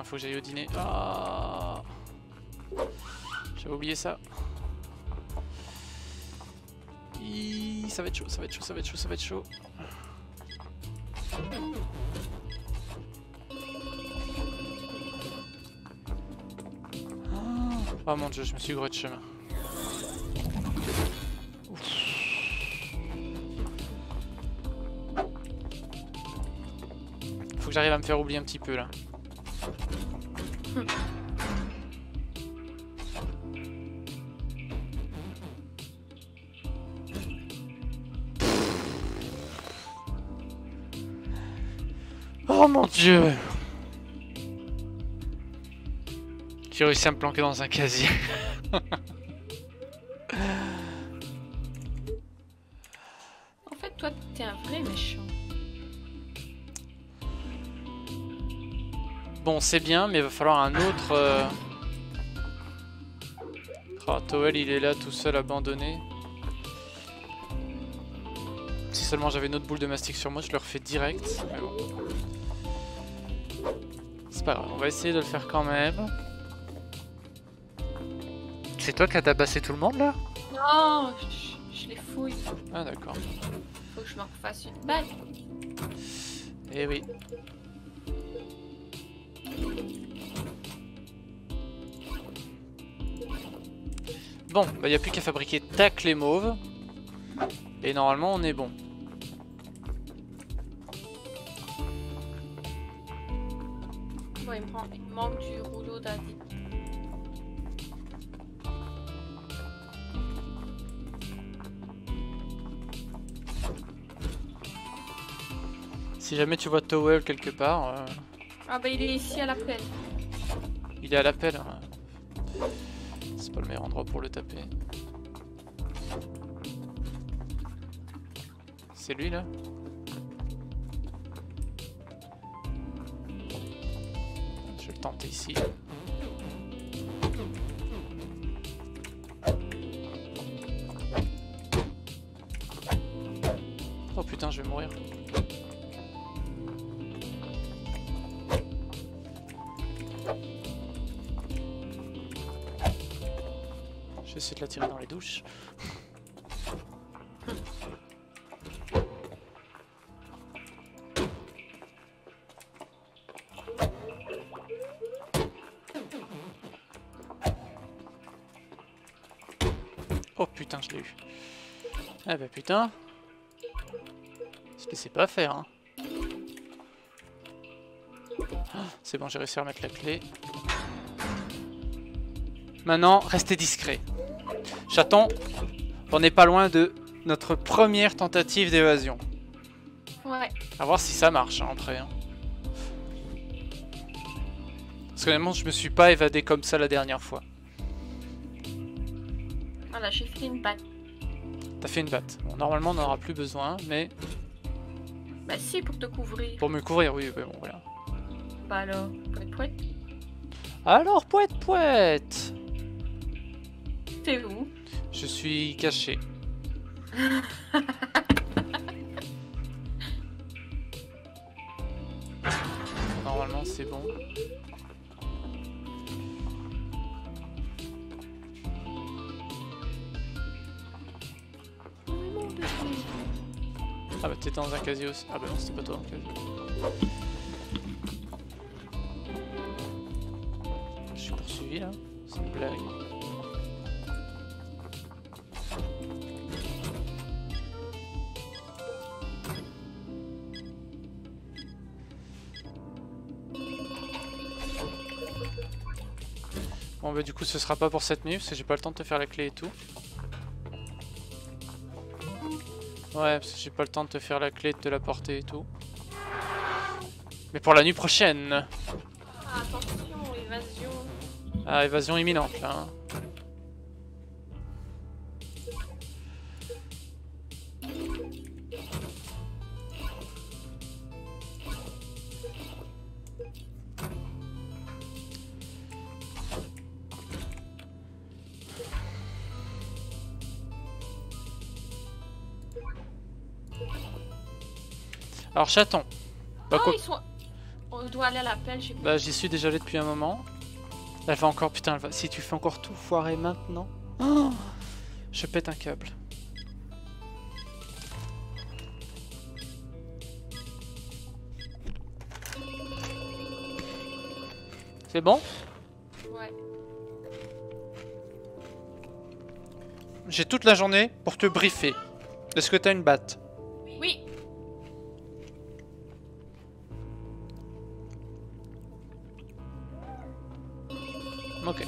faut que j'aille au dîner. Ah, j'avais oublié ça. Ça va être chaud, ça va être chaud, ça va être chaud, ça va être chaud. Oh mon dieu, je me suis gouré de chemin. Faut que j'arrive à me faire oublier un petit peu là. Oh mon dieu! J'ai réussi à me planquer dans un casier. En fait, toi, t'es un vrai méchant. Bon, c'est bien, mais il va falloir un autre... Oh, Towel, il est là tout seul, abandonné. Si seulement j'avais une autre boule de mastic sur moi, je le refais direct. Mais bon. C'est pas grave, on va essayer de le faire quand même. C'est toi qui as tabassé tout le monde là? Non, je les fouille. Ah d'accord. Faut que je me refasse une balle. Eh oui. Bon, bah y a plus qu'à fabriquer ta clé mauve. Et normalement on est bon. Bon, il me manque du rouleau David. Si jamais tu vois Towel quelque part... Ah bah il est ici à l'appel. Il est à l'appel. Hein. C'est pas le meilleur endroit pour le taper. C'est lui là? Je vais le tenter ici. Oh putain, je vais mourir. Je vais essayer de la tirer dans les douches. Oh putain, je l'ai eu. Ah bah putain. Se laissez pas faire hein. C'est bon, j'ai réussi à remettre la clé. Maintenant, restez discret. Chaton, on n'est pas loin de notre première tentative d'évasion. Ouais. À voir si ça marche hein, après. Hein. Parce que honnêtement, je me suis pas évadé comme ça la dernière fois. Voilà, j'ai fait une batte. T'as fait une batte. Bon, normalement, on n'en aura plus besoin, mais... Bah si, pour te couvrir. Pour me couvrir, oui, bon, voilà. Bah alors, pouette pouette. Alors, pouette pouette. T'es où? Je suis caché. Normalement, c'est bon. Ah bah t'étais dans un casier aussi. Ah bah non, c'était pas toi dans le casier. Je suis poursuivi là. C'est une blague. Bon bah du coup ce sera pas pour cette nuit parce que j'ai pas le temps de te faire la clé et tout. Ouais, parce que j'ai pas le temps de te faire la clé, de te la porter et tout. Mais pour la nuit prochaine. Ah, attention, évasion. Ah, évasion imminente là. Hein. Alors chaton. Bah, Oh, quoi... ils sont... On doit aller à l'appel, je sais pas. Bah j'y suis déjà allé depuis un moment. Elle va encore, putain, si tu fais encore tout foirer maintenant. Oh, je pète un câble. C'est bon? Ouais. J'ai toute la journée pour te briefer. Est-ce que t'as une batte? Oui. Ok.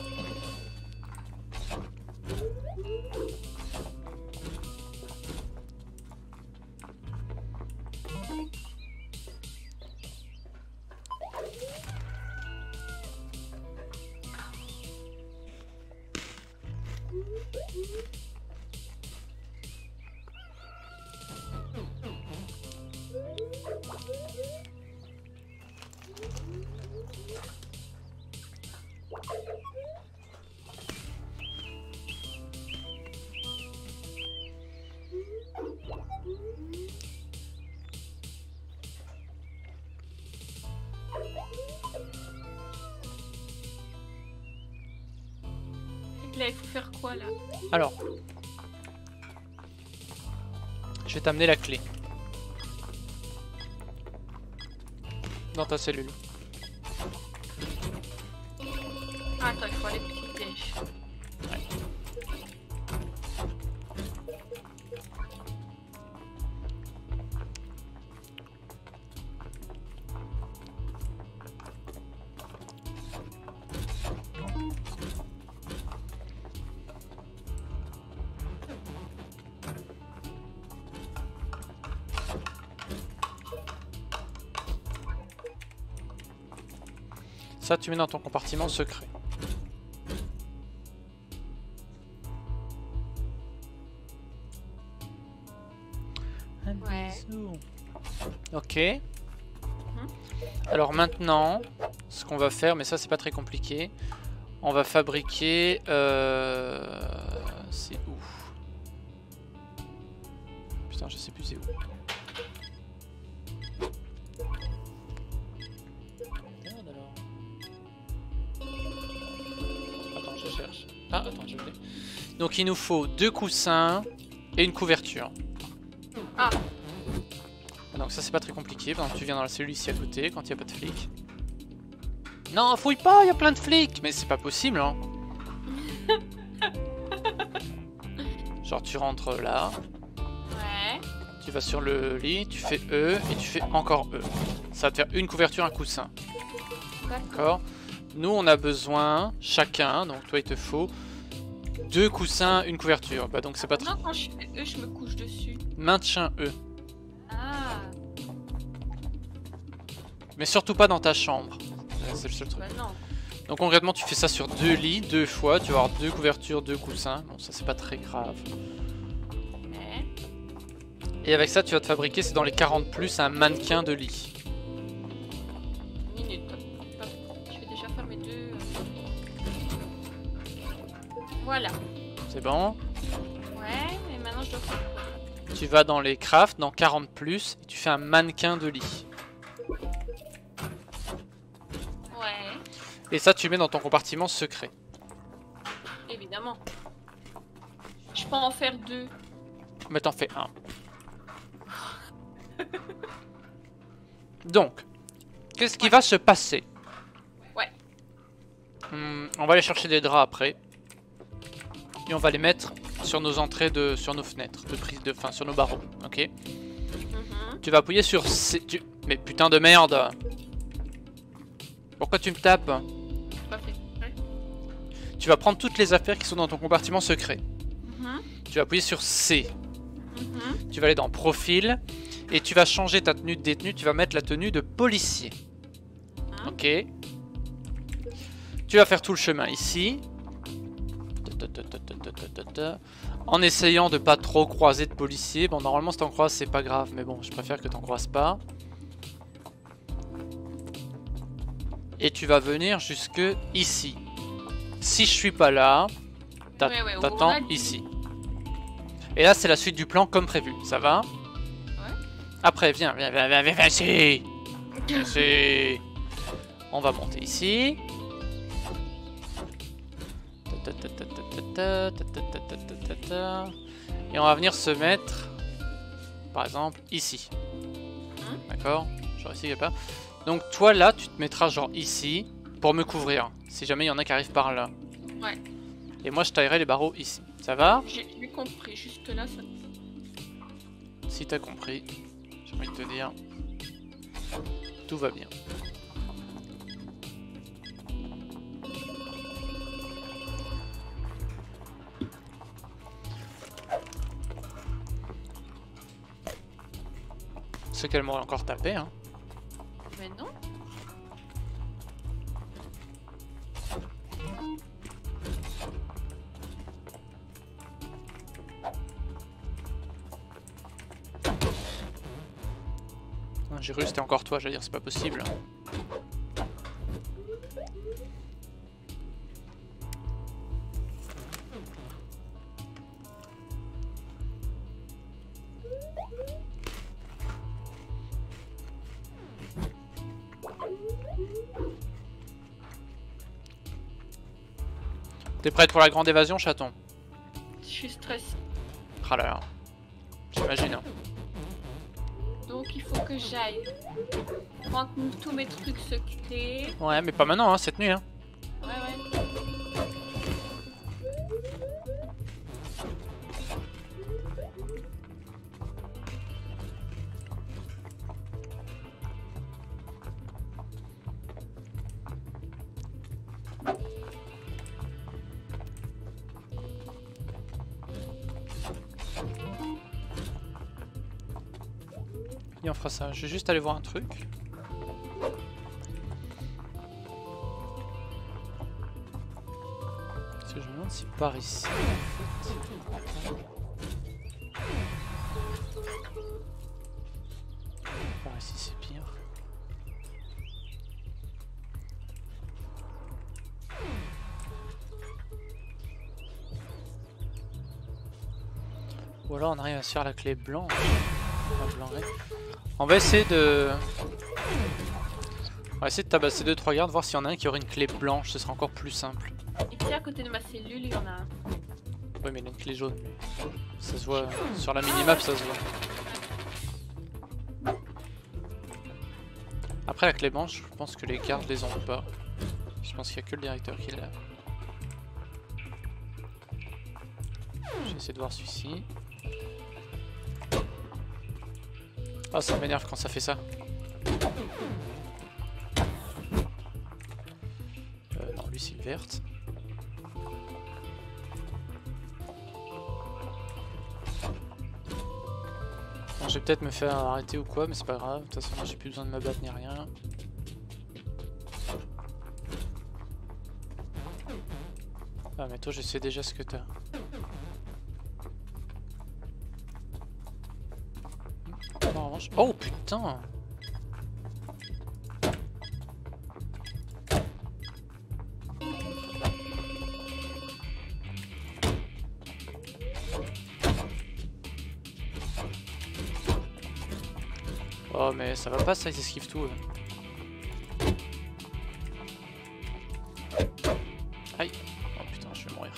Là, il faut faire quoi là? Alors. Je vais t'amener la clé. Dans ta cellule. Ah, attends, il faut aller petit déj. Ça, tu mets dans ton compartiment secret. Ouais. Ok. Alors maintenant, ce qu'on va faire, mais ça c'est pas très compliqué, on va fabriquer... c'est où? Putain, je sais plus c'est où. Merde alors. Attends, je cherche. Ah, attends, je l'ai. Donc il nous faut 2 coussins et une couverture. Ah. Donc ça c'est pas très compliqué, par exemple tu viens dans la cellule ici à côté quand il n'y a pas de flics. Non, fouille pas, il y a plein de flics. Mais c'est pas possible hein. Genre tu rentres là, Ouais. tu vas sur le lit, tu fais E et tu fais encore E. Ça va te faire une couverture, un coussin. D'accord. Nous on a besoin chacun, donc toi il te faut 2 coussins, une couverture. Bah donc c'est pas très... Non, quand je fais E, je me couche dessus. Maintien E. Ah. Mais surtout pas dans ta chambre. C'est le seul truc. Bah non. Donc concrètement tu fais ça sur 2 lits, 2 fois, tu vas avoir 2 couvertures, 2 coussins. Bon ça c'est pas très grave. Ouais. Et avec ça tu vas te fabriquer, c'est dans les 40 plus, un mannequin de lit. Minute. Hop. Je vais déjà faire mes deux. Voilà. C'est bon. Ouais, et maintenant je dois faire quoi? Tu vas dans les crafts, dans 40 plus, et tu fais un mannequin de lit. Ouais, Et ça tu mets dans ton compartiment secret. évidemment. Je peux en faire 2. Mais t'en fais un. Donc, qu'est-ce qui va se passer? Ouais. On va aller chercher des draps après. Et on va les mettre sur nos entrées, sur nos fenêtres, de prise de fin, sur nos barreaux. Ok. Tu vas appuyer sur C. Mais putain de merde! Pourquoi tu me tapes? Pas fait. Ouais. Tu vas prendre toutes les affaires qui sont dans ton compartiment secret. Tu vas appuyer sur C. Tu vas aller dans Profil. Et tu vas changer ta tenue de détenu. Tu vas mettre la tenue de policier. Ok. Tu vas faire tout le chemin ici. En essayant de pas trop croiser de policiers. Bon, normalement, si t'en croises, c'est pas grave. Mais bon, je préfère que t'en croises pas. Et tu vas venir jusque ici. Si je suis pas là, t'attends ici. Et là, c'est la suite du plan comme prévu. Ça va? Ouais. Après, viens ici. On va monter ici. Et on va venir se mettre, par exemple, ici. D'accord? Genre ici, il n'y a pas. Donc toi là, tu te mettras genre ici pour me couvrir. Si jamais il y en a qui arrivent par là. Ouais. Et moi, je taillerai les barreaux ici. Ça va? J'ai compris. Juste là, ça... Si t'as compris, j'ai envie de te dire, tout va bien. C'est qu'elle m'aurait encore tapé, hein. Mais non. J'ai cru que c'était encore toi, j'allais dire c'est pas possible. T'es prête pour la grande évasion, chaton? Je suis stressée. Ah là là. J'imagine. Hein. Donc il faut que j'aille prendre tous mes trucs secrets. Ouais, mais pas maintenant, hein, cette nuit. Hein. Ouais, ouais. Et on fera ça. Je vais juste aller voir un truc. Parce que je me demande si par ici. Par ici c'est pire. Ou alors on arrive à se faire la clé blanche. On va essayer de... On va essayer de tabasser 2-3 gardes, voir s'il y en a un qui aurait une clé blanche, ce sera encore plus simple. Ici à côté de ma cellule, il y en a un. Ouais mais il a une clé jaune. Ça se voit sur la minimap, ça se voit. Après la clé blanche, je pense que les gardes les ont pas. Je pense qu'il n'y a que le directeur qui l'a. Je vais essayer de voir celui-ci. Ah, ça m'énerve quand ça fait ça. Non, lui c'est une verte. Bon, je vais peut-être me faire arrêter ou quoi, mais c'est pas grave. De toute façon, moi j'ai plus besoin de me battre ni rien. Ah, mais toi, je sais déjà ce que t'as. Oh putain! Oh mais ça va pas ça, ils esquivent tout. Aïe! Oh putain, je vais mourir.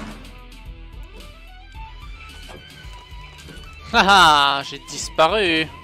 Haha, j'ai disparu.